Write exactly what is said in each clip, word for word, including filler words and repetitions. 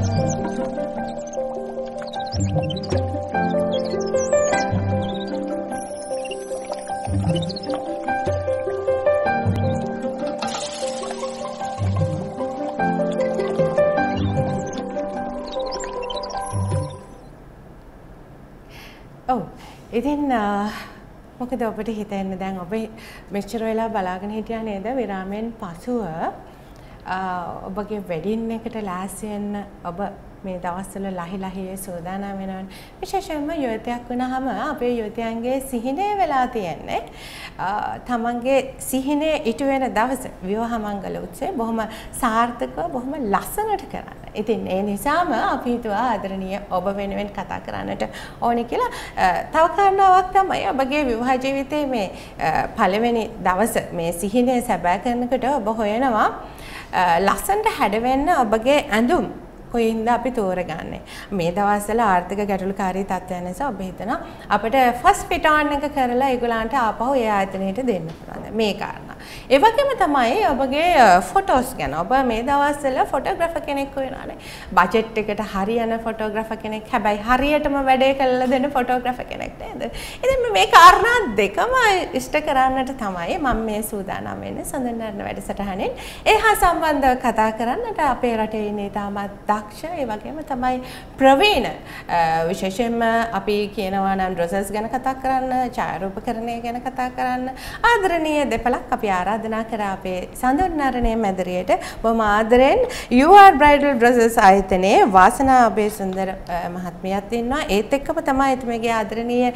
ඔව් ඉතින් මොකද ඔබට හිතෙන්නේ දැන් ඔබ මෙච්චර වෙලා බලාගෙන හිටියා නේද විරාමයෙන් පසුව ඔබගේ වෙඩින් එකට ලෑස්ති වෙන්න ඔබ මේ දවස්වල ලහි ලහියේ සූදානම් වෙනවනේ විශේෂයෙන්ම යුවතියක් වුණාම අපේ යුවතියන්ගේ සිහිනය වෙලා තියෙන්නේ තමන්ගේ සිහිනය ඉටු වෙන දවස විවාහ මංගල උත්සවය බොහොම සාර්ථකව බොහොම ලස්සනට කරන්න. ඉතින් ඒ නිසාම අපි හිතුවා ආදරණීය ඔබ වෙනුවෙන් කතා කරන්නට ඕනේ කියලා. තව කාරණාවක් තමයි ඔබගේ විවාහ ජීවිතයේ මේ පළවෙනි දවස මේ සිහිනය සැබෑ කරනකොට ඔබ හොයනවා ලස්සනට හැඩවෙන්න ඔබගේ ඇඳුම් කොයින්ද අපි තෝරගන්නේ. මේ දවස්වල ආර්ථික ගැටලුකාරී තත්ත්වයන් නිසා ඔබ හිතනවා අපිට ෆස්ට් ෆිට ඔන් එක කරලා ඒගොල්ලන්ට ආපහු ඒ ආයතනයට දෙන්න පුළුවන්. මේ කාරණා. ඒ වගේම තමයි ඔබගේ ෆොටෝස් ගැන. ඔබ මේ දවස්වල ෆොටෝග්‍රැෆර් කෙනෙක් වෙනවානේ. බජට් එකට හරියන ෆොටෝග්‍රැෆර් කෙනෙක්. හැබැයි හරියටම වැඩේ කරලා දෙන්න ෆොටෝග්‍රැෆර් කෙනෙක් නේද? ඉතින් මේ කාරණා දෙකම ඉෂ්ට කරන්නට තමයි මම මේ සූදානම් වෙන්නේ සඳන් අරන වැඩසටහනෙන්. ඒ හා සම්බන්ධව කතා කරන්නට අපේ රටේ ඉන්නේ තාමත් ඒ වගේම තමයි ප්‍රවීණ විශේෂයෙන්ම අපි කියනවා නම් ඩ්‍රෙසස් ගැන කතා කරන්න, ඡායාරූපකරණය ගැන කතා කරන්න ආදරණීය දෙපළක් අපි ආරාධනා කරා අපේ සඳුන් අරණේ මැදිරියට. බොහොම ආදරෙන් You Are Bridal Dresses ආයතනයේ වාසනා අබේසුන්දර මහත්මියක් ඉන්නවා. ඒත් එක්කම තමයි එතුමියගේ ආදරණීය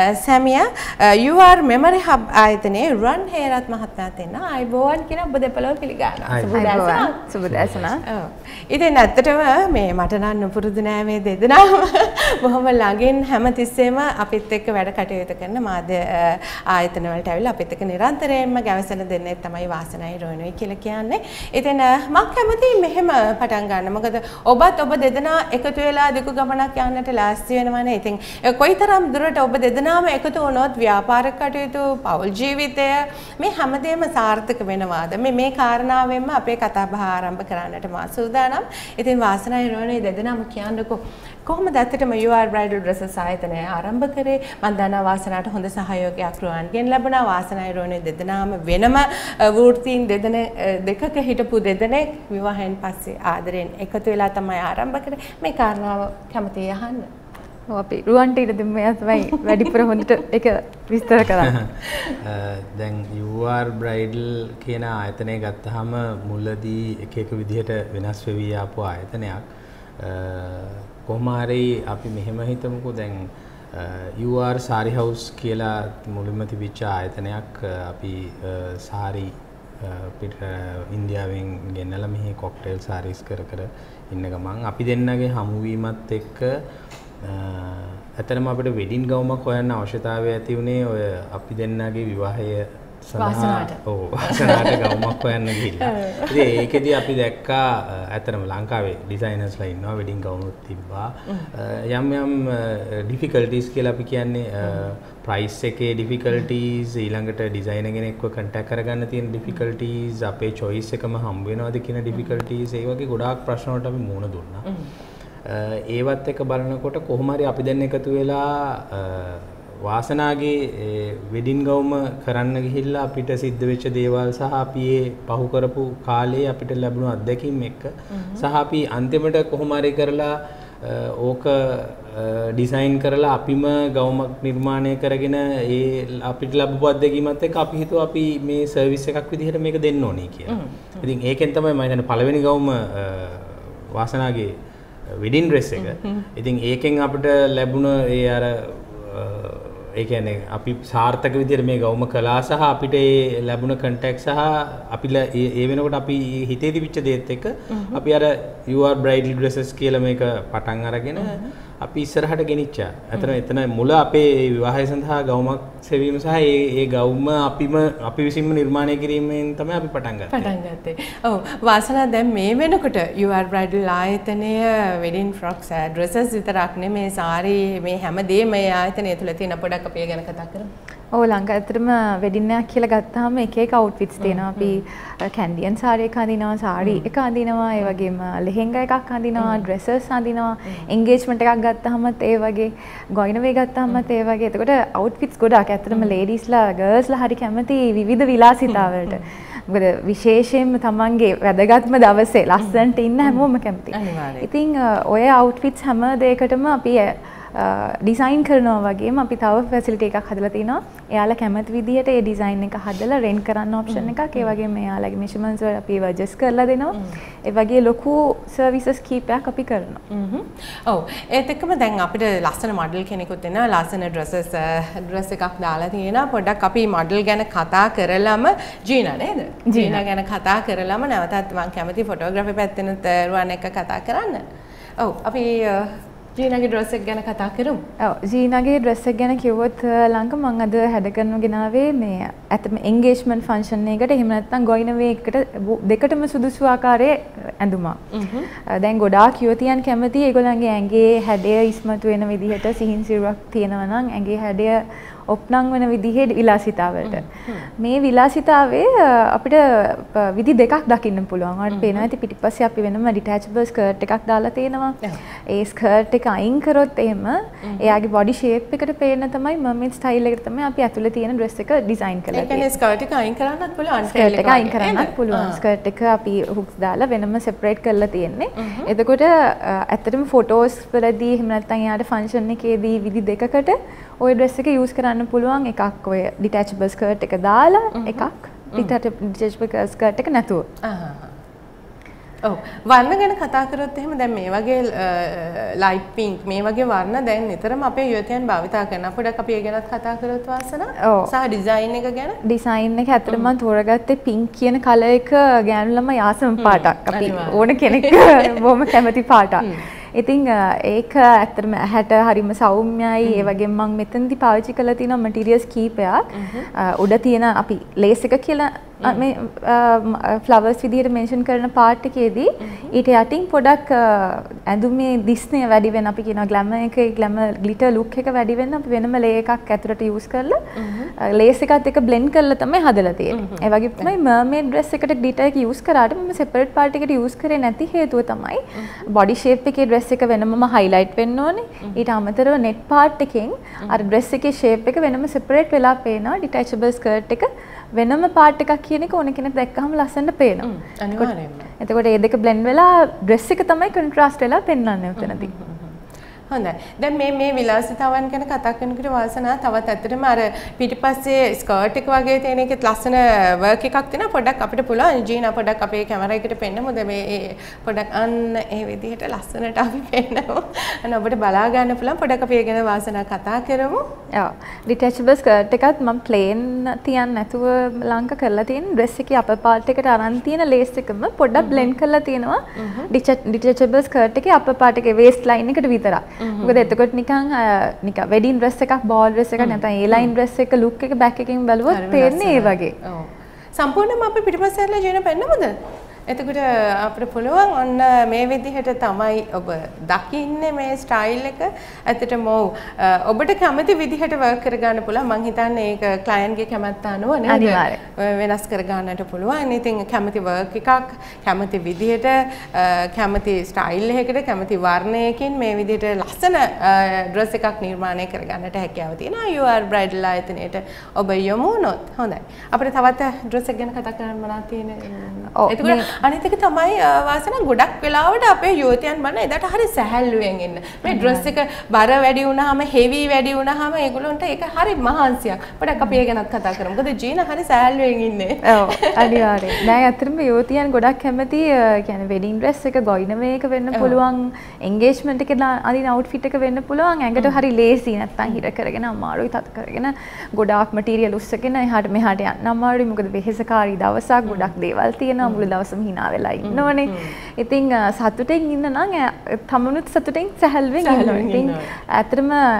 සැමියා You Are Memory Hub ආයතනයේ රන් හේරත් මහත්මයාත් ඉන්නවා. ආයිබෝවන් කියන ඔබ දෙපළව පිළිගන්නවා. සුබ දැසනා. සුබ දැසනා. ඔව්. ඉතින් ඇත්තටම මේ මට නම් නුපුරුදු නෑ මේ දෙදෙනාම බොහොම ළඟින් හැමතිස්සෙම අපිත් එක්ක වැඩ කටයුතු කරන මාධ්‍ය ආයතන වලට ඇවිල්ලා අපිත් එක්ක නිරන්තරයෙන්ම ගැවසෙන දෙන්නේ තමයි වාසනායි රෝණුයි කියලා කියන්නේ. ඉතින් මම කැමතියි මෙහෙම පටන් ගන්න. මොකද ඔබත් ඔබ දෙදෙනා එකතු වෙලා දිගු ගමනක් යන්නට ලෑස්ති වෙනවනේ. ඉතින් කොයිතරම් දුරට ඔබ දෙදෙනාම එකතු වුණොත් ව්‍යාපාරික කටයුතු, පෞල් ජීවිතය මේ හැමදේම සාර්ථක වෙනවාද? මේ මේ කාරණාවෙන්ම අපේ කතා බහ ආරම්භ කරන්නට මා සූදානම්. ඉතින් වාසනායි රෝණේ දෙදෙනාම කියන්නකෝ කොහොමද ඇත්තටම You Are Bridal Dresses ආයතනය ආරම්භ කරේ? මම දන්නවා වාසනාට හොඳ සහයෝගයක් රුවන්ගෙන් ලැබුණා. වාසනායි රෝණේ දෙදෙනාම වෙනම වෘත්තීන් දෙදෙන දෙකක හිටපු දෙදෙනෙක් විවාහයෙන් පස්සේ ආදරෙන් එකතු වෙලා තමයි ආරම්භ කරේ. මේ කාරණාව කැමතියි අහන්න. ඔව් අපි රුවන්ට ඊට දෙමු එයා තමයි වැඩිපුර හොඳට ඒක විස්තර කරන්නේ. දැන් You Are Bridal කියන ආයතනය ගත්තාම මුලදී එක එක විදිහට වෙනස් වෙවි ආපු ආයතනයක්. කොහොම හරි අපි මෙහෙම හිතමුකෝ දැන් You Are Sari House කියලා මුලින්ම තිබිච්ච ආයතනයක් අපි සාරි පිට ඉන්දියාවෙන් ගෙන්නලා මෙහි කොක්ටේල් සාරීස් කර කර ඉන්න ගමන් අපි දෙන්නගේ හමුවීමත් එක්ක ඇත්තටම අපිට වෙඩින් ගවුමක් හොයන්න අවශ්‍යතාවය ඇති වුණේ ඔය අපි දෙන්නගේ විවාහය සඳහා ඔව් වාසනාට ගවුමක් හොයන්න ගිහිල්ලා. ඉතින් ඒකෙදි අපි දැක්කා ඇත්තටම ලංකාවේ ඩිසයිනර්ස්ලා ඉන්නවා වෙඩින් ගවුමුත් තිබ්බා. යම් යම් ඩිෆිකල්ටිස් කියලා අපි කියන්නේ ප්‍රයිස් එකේ ඩිෆිකල්ටිස් ඊළඟට ඩිසයිනර් කෙනෙක්ව කන්ටැක්ට් කරගන්න තියෙන ඩිෆිකල්ටිස් අපේ චොයිස් එකම හම්බ වෙනවද කියන ඩිෆිකල්ටිස් ඒ වගේ ගොඩාක් ප්‍රශ්න වලට අපි මුහුණ දුන්නා. ඒවත් එක බලනකොට කොහොම හරි අපි දැන් එකතු වෙලා වාසනාගේ වෙඩින් ගවුම කරන්න ගිහිල්ලා අපිට සිද්ධ වෙච්ච දේවල් සහ අපි ඒ පහු කරපු කාලේ අපිට ලැබුණු අත්දැකීම් එක්ක සහ අපි අන්තිමට කොහොම හරි කරලා ඕක ඩිසයින් කරලා අපිම ගවුමක් නිර්මාණය කරගෙන ඒ අපිට ලැබපු අත්දැකීමත් එක්ක අපි හිතුවා අපි මේ සර්විස් එකක් විදිහට මේක දෙන්න ඕනේ කියලා. ඉතින් ඒකෙන් තමයි මම හිතන්නේ පළවෙනි ගවුම වාසනාගේ වෙඩින් ඩ්‍රෙස් එක. ඉතින් ඒකෙන් අපිට ලැබුණ ඒ අර ඒ කියන්නේ අපි සාර්ථක විදිහට මේ ගවුම කළා සහ අපිට ඒ ලැබුණ කන්ටැක්ට් සහ අපි ඒ වෙනකොට අපි හිතේ තිබිච්ච දේත් එක්ක අපි අර You Are Bridal Dresses කියලා මේක පටන් අරගෙන අපි ඉස්සරහට ගෙනිච්චා. අතන එතන මුල අපේ විවාහය සඳහා ගවුමක් සෙවීම සහ ඒ ඒ ගවුම අපිම අපි විසින්ම නිර්මාණය කිරීමෙන් තමයි අපි පටන් ගත්තේ. පටන් ගත්තේ. ඔව් වාසනා දැන් මේ වෙනකොට You Are Bridal ආයතනය wedding frocks dresses විතරක් නෙමේ සාරි මේ හැමදේම මේ ආයතනය තුල තියෙන පොඩක් අපි ගැන කතා කරමු. ඔව් ලංකාවේ ඇත්තටම වෙඩින් එකක් කියලා ගත්තාම එක එක අවුට්ෆිට්ස් තියෙනවා. අපි කැන්ඩියන් සාරි එකක් අඳිනවා, සාරි එක අඳිනවා, ඒ වගේම ලෙහෙංගා එකක් අඳිනවා, ඩ්‍රෙසර්ස් අඳිනවා. එන්ගේජ්මන්ට් එකක් ගත්තාමත් ඒ වගේ, ගොයිනවේ ගත්තාමත් ඒ වගේ. එතකොට අවුට්ෆිට්ස් ගොඩාක් ඇත්තටම ලේඩීස්ලා, ගර්ල්ස්ලා හරි කැමති විවිධ විලාසිතාවලට. මොකද විශේෂයෙන්ම තමන්ගේ වැදගත්ම දවසේ ලස්සනට ඉන්න හැමෝම කැමතියි. ඉතින් ඔය අවුට්ෆිට්ස් හැම දෙයකටම අපි ඩිසයින් කරනවා වගේම අපි තව ෆැසිලිටි එකක් හදලා තිනවා. එයාලා කැමති විදිහට ඒ ඩිසයින් එක හදලා රෙන්ට් කරන්න ඔප්ෂන් එකක්. ඒ වගේම එයාලගේ මෙෂර්මන්ට්ස් වල අපි ඇඩ්ජස්ට් කරලා දෙනවා. ඒ වගේ ලොකු සර්විසස් කීපයක් අපි කරනවා. ඔව්. ඒත් එක්කම දැන් අපිට ලස්සන මොඩල් කෙනෙකුත් එනවා. ලස්සන ඩ්‍රෙසස් ඩ්‍රෙස් එකක් දාලා තියෙනවා. පොඩ්ඩක් අපි මොඩල් ගැන කතා කරලම ජීනා නේද? ජීනා ගැන කතා කරලම නැවතත් මම කැමති ෆොටෝග්‍රැෆි පැත්තෙනුත් රුවන් එක්ක කතා කරන්න. ඔව්. අපි ජීනාගේ ඩ්‍රෙස් එක ගැන කතා කරමු. ඔව් ජීනාගේ ඩ්‍රෙස් එක ගැන කිව්වොත් ලංක මම අද හැඩ කරනු ගෙනාවේ මේ ඇත්තම එන්ගේජ්මන්ට් ෆන්ක්ෂන් එකකට එහෙම නැත්නම් ගොයිනවේ එකට දෙකටම සුදුසු ආකාරයේ ඇඳුමක්. දැන් ගොඩාක් යුවතියන් කැමති ඒගොල්ලන්ගේ ඇඟේ හැඩය ඉස්මතු වෙන විදිහට සිහින් සිරුරක් තියෙනවා නම් ඇඟේ හැඩය ඔප්නං වෙන විදිහේ විලාසිතාවලට. මේ විලාසිතාවේ අපිට විදි දෙකක් දකින්න පුළුවන්. ඔයාලට පේනවා ඇති පිටිපස්සේ අපි වෙනම ඩිටැචබල් ස්කර්ට් එකක් දාලා තියෙනවා. ඒ ස්කර්ට් එක අයින් කරොත් එහෙම එයාගේ බොඩි ෂේප් එකට පේන තමයි මර්මේඩ් ස්ටයිල් එකට තමයි අපි ඇතුලේ තියෙන ඩ්‍රෙස් එක ඩිසයින් කරලා තියෙන්නේ. ඒ කියන්නේ ස්කර්ට් එක අයින් කරන්නත් පුළුවන්. ස්කර්ට් එක අයින් කරන්නත් පුළුවන්. ස්කර්ට් එක අපි හුක්ස් දාලා වෙනම සෙපරේට් කරලා තියෙන්නේ. එතකොට ඇත්තටම ෆොටෝස් වලදී එහෙම නැත්නම් එයාට ෆන්ක්ෂන් එකේදී විදි දෙකකට ඔය ඩ්‍රෙස් එක යූස් කරන්න පුළුවන්. එකක් ඔය ඩිටැචබල් ස්කර්ට් එක දාලා එකක් ඩිටැචබල් ස්කර්ට් එක නැතුව. ඔව් වර්ණ ගැන කතා කරොත් එහෙම දැන් මේ වගේ ලයිට් පින්ක් මේ වගේ වර්ණ දැන් නිතරම අපේ යුවතියන් භාවිතා කරනවා. පොඩක් අපි ඒ ගැනත් කතා කරොත් වාසනා. සහ ඩිසයින් එක ගැන. ඩිසයින් එක ඇත්තටම මම තෝරගත්තේ පින්ක් කියන කලර් එක ගෑනු ළමයි ආසම පාටක්. අපි ඕන කෙනෙක් බොහොම කැමති පාටක්. ඉතින් ඒක ඇත්තටම ඇහැට හරිම සෞම්‍යයි. ඒ වගේම මම මෙතනදී පාවිච්චි කරලා තියෙන මැටීරියල්ස් කීපයක් උඩ තියෙන අපි ලේස් එක කියලා මේ ෆ්ලවර්ස් විදිහට මෙන්ෂන් කරන පාර්ට් එකේදී ඊට යටින් පොඩක් ඇඳුමේ දිස්නය වැඩි වෙන අපි කියනවා ග්ලැමර් එකේ ග්ලැමර් ග්ලිටර් ලුක් එක වැඩි වෙන අපි වෙනම ලේ එකක් ඇතුළට යූස් කරලා ලේස් එකත් එක්ක බ්ලෙන්ඩ් කරලා තමයි හදලා තියෙන්නේ. ඒ වගේ තමයි මර්මේඩ් ඩ්‍රෙස් එකට ග්ලිටර් එක යූස් කරාට මම සෙපරේට් පාර්ට් එකට යූස් කරේ නැති හේතුව තමයි බොඩි ෂේප් එකේ ඩ්‍රෙස් එක වෙනමම හයිලයිට් වෙන්න ඕනේ. ඊට අමතරව නෙට් පාර්ට් එකෙන් අර ඩ්‍රෙස් එකේ ෂේප් එක වෙනම සෙපරේට් වෙලා පේනවා. ඩිටැචබල් ස්කර්ට් එක වෙනම පාර්ට් එකක් කියන එක ඕන කෙනෙක් දැක්කහම ලස්සනට පේනවා. අනිවාර්යයෙන්ම. එතකොට මේ දෙක බ්ලෙන්ඩ් වෙලා ඩ්‍රෙස් එක තමයි කන්ට්‍රාස්ට් වෙලා පෙන්වන්නේ උතනදී. හොඳයි. දැන් මේ මේ විලාසිතාවන් ගැන කතා කරනකොට වාසනා තවත් ඇත්තටම අර පිටිපස්සේ ස්කර්ට් එක වගේ තියෙන එකෙත් ලස්සන වර්ක් එකක් තියෙනවා. පොඩ්ඩක් අපිට පුළුවන් ජීනා පොඩ්ඩක් අපේ කැමරා එකට පෙන්නමුද මේ පොඩ්ඩක් අන්න ඒ විදිහට ලස්සනට අපි පෙන්නමු. අන්න ඔබට බලා ගන්න පුළුවන්. පොඩ්ඩක් අපි ඒ ගැන වාසනා කතා කරමු. ඔව්. ඩිටැචබල් ස්කර්ට් එකත් මම ප්ලේන් තියන්න නැතුව ලංක කරලා තියෙන ඩ්‍රෙස් එකේ අපර් පාර්ට් එකට අරන් තියෙන ලේස් එකම පොඩ්ඩක් බ්ලෙන්ඩ් කරලා තියෙනවා. ඩිටැචබල් ස්කර්ට් එකේ අපර් පාර්ට් එකේ වේස්ට් ලයින් එකට විතරක්. මොකද එතකොට නිකන් නිකන් වෙඩින් ඩ්‍රෙස් එකක් බෝල් ඩ්‍රෙස් එකක් නැත්නම් ඒ ලයින් ඩ්‍රෙස් එක ලුක් එක බෑක් එකකින් බලුවොත් පේන්නේ ඒ වගේ. ඔව්. සම්පූර්ණයෙන්ම අපි පිටිපස්සට ඇරලා ජීන පෙන්නමුද? එතකොට අපිට පුළුවන් ඔන්න මේ විදිහට තමයි ඔබ දකින්නේ මේ ස්ටයිල් එක. ඇත්තටම ඔබට කැමති විදිහට වර්ක් කරගන්න පුළුවන්. මං හිතන්නේ ඒක ක්ලයන්ට්ගේ කැමැත්ත අනුව නේද? වෙනස් කරගන්නට පුළුවන්. ඉතින් කැමති වර්ක් එකක්, කැමති විදිහට, කැමති ස්ටයිල් එකකට, කැමති වර්ණයකින් මේ විදිහට ලස්සන ඩ්‍රෙස් එකක් නිර්මාණය කරගන්නට හැකියාව තියෙනවා. You are bridal ආයතනයේට ඔබ යොමු වුණොත්. හොඳයි. අපිට තවත් ඩ්‍රෙස් එක ගැන කතා කරන්න මොනවද තියෙන්නේ? එතකොට අනිත් එක තමයි වාසනා ගොඩක් වෙලාවට අපේ යුවතියන් බලන එදාට හරි සැහැල්ලුවෙන් ඉන්න. මේ ඩ්‍රෙස් එක බර වැඩි වුණාම, හෙවි වැඩි වුණාම ඒගොල්ලන්ට ඒක හරි මහන්සියක්. පොඩක් අපි ඒ ගැනත් කතා කරමු. මොකද ජීනා හරි සැහැල්ලුවෙන් ඉන්නේ. ඔව් අනිවාර්යයෙන්. දැන් අතරම යුවතියන් ගොඩක් කැමති කියන්නේ වෙඩින් ඩ්‍රෙස් එක ගොයිනවේ එක වෙන්න පුළුවන්, එන්ගේජ්මන්ට් එකේ අදින අවුට්ෆිට් එක වෙන්න පුළුවන්. ඇඟට හරි ලේසි නැත්තම් හිර කරගෙන අමාරුයි තත් කරගෙන ගොඩාක් මැටීරියල් උස්සගෙන එහාට මෙහාට යන්න අමාරුයි. මොකද වෙහෙසකාරී දවසක් ගොඩක් දේවල් තියෙනවා. මුළු දවසම හිනා වෙලා ඉන්නවනේ. ඉතින් සතුටෙන් ඉන්න නම් තමනුත් සතුටෙන් සැහැල්ලුවෙන් ඉන්නවා. ඉතින් ඇත්තටම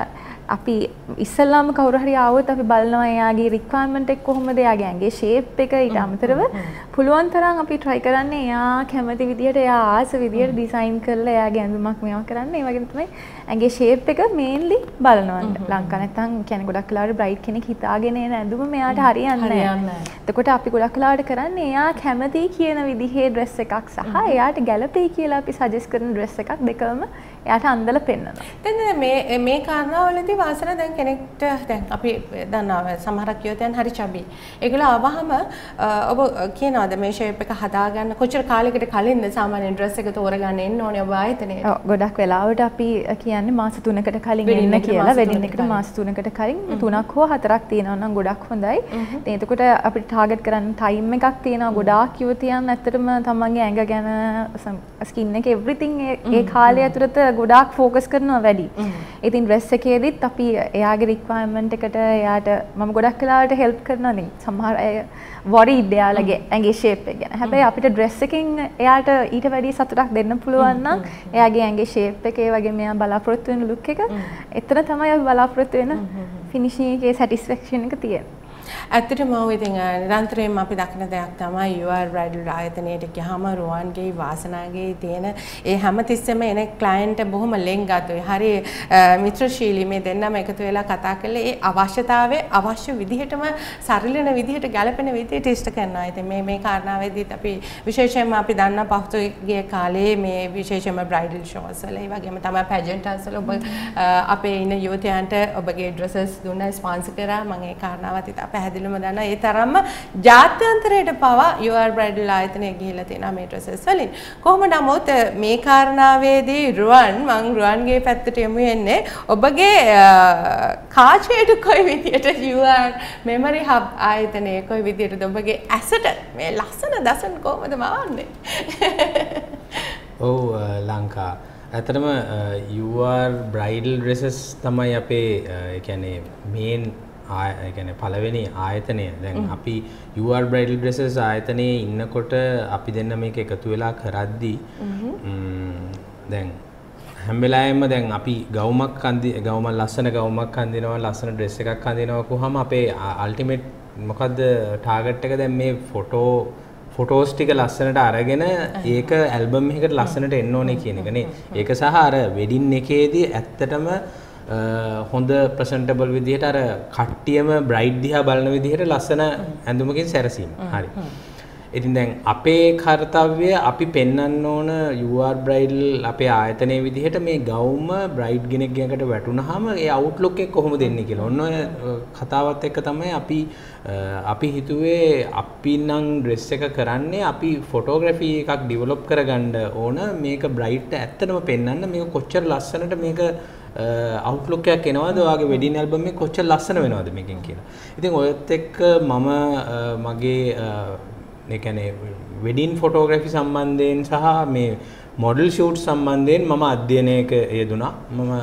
අපි ඉස්සල්ලාම කවුරු හරි ආවොත් අපි බලනවා එයාගේ රික්වයර්මන්ට් එක කොහොමද, එයාගේ ඇඟේ ෂේප් එක, ඊට අමතරව පුළුවන් තරම් අපි try කරන්නේ එයා කැමති විදියට, එයා ආස විදියට ඩිසයින් කරලා එයාගේ ඇඳුමක් මේවා කරන්න. ඒ වගේම තමයි ඇඟේ ෂේප් එක මේන්ලි බලනවා. ලංකා නැත්තම් කියන්නේ ගොඩක් වෙලාවට බ්‍රයිඩ් කෙනෙක් හිතාගෙන එන ඇඳුම මෙයාට හරියන්නේ නැහැ. එතකොට අපි ගොඩක් වෙලාවට කරන්නේ එයා කැමති කියන විදිහේ ඩ්‍රෙස් එකක් සහ එයාට ගැළපෙයි කියලා අපි සජෙස්ට් කරන ඩ්‍රෙස් එකක් දෙකම එයාට අන්දලා පෙන්නනවා. දැන් මේ මේ කාරණාවලදී වාසන දැන් කෙනෙක්ට දැන් අපි දන්නවා සමහරක් යෝතයන් හරි චබි. ඒගොල්ලෝ ආවහම ඔබ කියනවාද මේ ෂේප් එක හදාගන්න කොච්චර කාලයකට කලින්ද සාමාන්‍ය ඩ්‍රෙස් එක තෝරගන්න එන්න ඕනේ ඔබ ආයතනයේ? ඔව් ගොඩක් වෙලාවට අපි කියන්නේ මාස තුනකට කලින් එන්න කියලා. වෙඩින් එකට මාස තුනකට කලින් තුනක් හෝ හතරක් තියෙනවා නම් ගොඩක් හොඳයි. ඉතින් එතකොට අපිට ටාගට් කරන්න ටයිම් එකක් තියෙනවා. ගොඩාක් යුවතියන් ඇත්තටම තමන්ගේ ඇඟ ගැන ස්කින් එක එවරිතින් ඒ කාලය ඇතුළත ගොඩාක් ෆෝකස් කරනවා වැඩි. ඉතින් ඩ්‍රෙස් එකේදීත් අපි එයාගේ රික්වයර්මන්ට් එකට එයාට මම ගොඩක් වෙලාවට හෙල්ප් කරනවා නේ. සමහර අය වොරිඩ් එයාලගේ ඇඟේ ෂේප් එක ගැන. හැබැයි අපිට ඩ්‍රෙස් එකකින් එයාට ඊට වැඩි සතුටක් දෙන්න පුළුවන් නම් එයාගේ ඇඟේ ෂේප් එක, ඒ වගේම එයා බලාපොරොත්තු වෙන ලුක් එක, එතන තමයි අපි බලාපොරොත්තු වෙන ෆිනිෂින් එකේ සැටිස්ෆැක්ෂන් එක තියෙන්නේ. ඇත්තටම ඔය ඉතින් නිරන්තරයෙන්ම අපි දකින දෙයක් තමයි යු ආර් බ්‍රයිඩල් ආයතනයට ගියාම රුවන්ගේ වාසනාගේ තියෙන ඒ හැම තිස්සෙම එන ක්ලයන්ට් බොහොම ලෙන්ගතුයි. හරි මිත්‍රශීලී මේ දෙන්නම එකතු වෙලා කතා කරලා ඒ අවශ්‍යතාවයේ අවශ්‍ය විදිහටම සරිලන විදිහට ගැලපෙන විදිහට ඉෂ්ට කරනවා. ඉතින් මේ මේ කාරණාවේදීත් අපි විශේෂයෙන්ම අපි දන්න පහුගිය කාලේ මේ විශේෂයෙන්ම බ්‍රයිඩල් ෂෝස් වල ඒ වගේම තමයි පැජන්ට්ස් වල ඔබ අපේ ඉන්න යුවතියන්ට ඔබගේ ඩ්‍රෙසස් දුන්නා ස්පොන්සර් කරා. මම ඒ කාරණාවත් පැහැදිලිවම දන්නවා. ඒ තරම්ම ජාත්‍යන්තරයට පවා යු ආර් බ්‍රයිඩල් ආයතනයේ ගිහිල්ලා තියෙනවා මේ ඩ්‍රෙසස් වලින්. කොහොම නමුත් මේ කාරණාවේදී රුවන් මං රුවන්ගේ පැත්තට යමු වෙන්නේ ඔබගේ කාචයට කොයි විදියට යු ආර් මෙමරි හබ් ආයතනයේ කොයි විදියටද ඔබගේ ඇසට මේ ලස්සන දසන් කොහොමද මවන්නේ? ඔව් ලංකා ඇත්තටම යු ආර් බ්‍රයිඩල් ඩ්‍රෙසස් තමයි අපේ ඒ කියන්නේ මේන් ඒ කියන්නේ පළවෙනි ආයතනය. දැන් අපි යු ආර් බ්‍රයිඩල් ඩ්‍රෙසස් ආයතනයේ ඉන්නකොට අපි දෙන්න මේක එකතු වෙලා කරද්දී දැන් හැම වෙලාවෙම දැන් අපි ගවුමක් අඳි ගවුම ලස්සන ගවුමක් අඳිනවා, ලස්සන ඩ්‍රෙස් එකක් අඳිනවා කොහොම අපේ අල්ටිමේට් මොකද්ද ටාගට් එක දැන් මේ ෆොටෝ ෆොටෝස් ටික ලස්සනට අරගෙන ඒක ඇල්බම් එකකට ලස්සනට එන්න ඕනේ කියන එකනේ. ඒක සහ අර වෙඩින් එකේදී ඇත්තටම හොඳ ප්‍රසන්ටබල් විදිහට අර කට්ටියම බ්‍රයිඩ් දිහා බලන විදිහට ලස්සන ඇඳුමකින් සැරසීම. හරි. ඉතින් දැන් අපේ කාර්යය අපි පෙන්වන්න ඕන යු ආර් බ්‍රයිඩල් අපේ ආයතනයේ විදිහට මේ ගවුම බ්‍රයිඩ් කෙනෙක් ගකට වැටුනහම ඒ අවුට්ලුක් එක කොහොමද එන්නේ කියලා. ඔන්න ඔය කතාවත් එක්ක තමයි අපි අපි හිතුවේ අපි නම් ඩ්‍රෙස් එක කරන්නේ අපි ෆොටෝග්‍රැෆි එකක් ඩෙවලොප් කරගන්න ඕන මේක බ්‍රයිඩ්ට ඇත්තටම පෙන්වන්න මේක කොච්චර ලස්සනට මේක අවුට්ලුක් එකක් එනවද ඔයාගේ වෙඩින් ඇල්බම් එක කොච්චර ලස්සන වෙනවද මේකෙන් කියලා. ඉතින් ඔයත් එක්ක මම මගේ ඒ කියන්නේ වෙඩින් ෆොටෝග්‍රැෆි සම්බන්ධයෙන් සහ මේ මොඩල් ෂූට් සම්බන්ධයෙන් මම අධ්‍යයනයක යෙදුණා. මම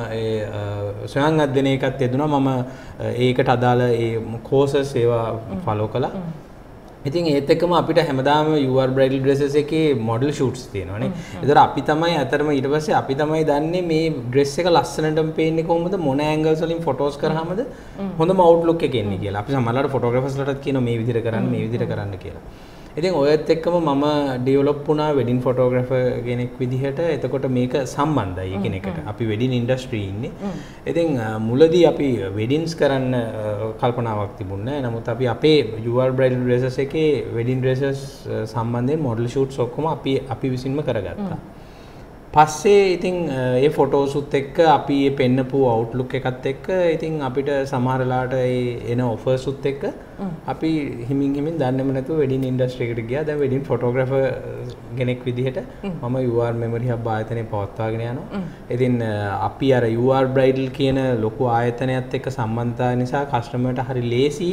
ඒ ස්වයං අධ්‍යයනයකත් යෙදුණා. මම ඒකට අදාළ ඒ කෝසස් ඒවා ෆලෝ කළා. ඉතින් ඒත් එක්කම අපිට හැමදාම යු ආර් බ්‍රයිඩල් ඩ්‍රෙසස් එකේ මොඩල් ෂූට්ස් තියෙනවානේ. ඒතර අපි තමයි අතරම ඊට පස්සේ අපි තමයි දන්නේ මේ ඩ්‍රෙස් එක ලස්සනටම පේන්නේ කොහොමද, මොන ඇන්ගල්ස් වලින් ෆොටෝස් කරාමද හොඳම අවුට්ලුක් එක එන්නේ කියලා. අපි සමහරවිට ෆොටෝග්‍රැෆර්ස්ලටත් කියනවා මේ විදිහට කරන්න මේ විදිහට කරන්න කියලා. ඉතින් ඔයත් එක්කම මම ඩෙවලොප් වුණා වෙඩින් ෆොටෝග්‍රැෆර් කෙනෙක් විදිහට. එතකොට මේක සම්බන්ධයි එකිනෙකට. අපි වෙඩින් ඉන්ඩස්ට්‍රි ඉන්නේ. ඉතින් මුලදී අපි වෙඩින්ස් කරන්න කල්පනාවක් තිබුණේ නැහැ. නමුත් අපි අපේ යු ආර් බ්‍රයිඩල් ඩ්‍රෙසස් එකේ වෙඩින් ඩ්‍රෙසස් සම්බන්ධයෙන් මොඩල් ෂූට්ස් ඔක්කොම අපි අපි විසින්ම කරගත්තා. පස්සේ ඉතින් ඒ ෆොටෝසුත් එක්ක අපි ඒ පෙන්නපු අවුට්ලුක් එකත් එක්ක ඉතින් අපිට සමහර වෙලාවට ඒ එන ඔෆර්සුත් එක්ක අපි හිමින් හිමින් දන්නේම නැතුව වෙඩින් ඉන්ඩස්ට්‍රි එකට ගියා. දැන් වෙඩින් ෆොටෝග්‍රැෆර් කෙනෙක් විදිහට මම යු ආර් මෙමරි හබ් ආයතනය පවත්වාගෙන යනවා. ඉතින් අපි අර යු ආර් බ්‍රයිඩල් කියන ලොකු ආයතනයත් එක්ක සම්බන්ධතාවය නිසා කස්ටමර්ට හරි ලේසි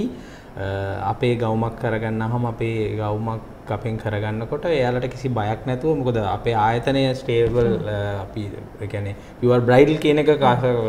අපේ ගවුමක් කරගන්නාම අපේ ගවුමක් අපෙන් කරගන්නකොට එයාලට කිසි බයක් නැතුව, මොකද අපේ ආයතනය ස්ටේබල් අපි ඒ කියන්නේ යු ආර් බ්‍රයිඩල් කියන එක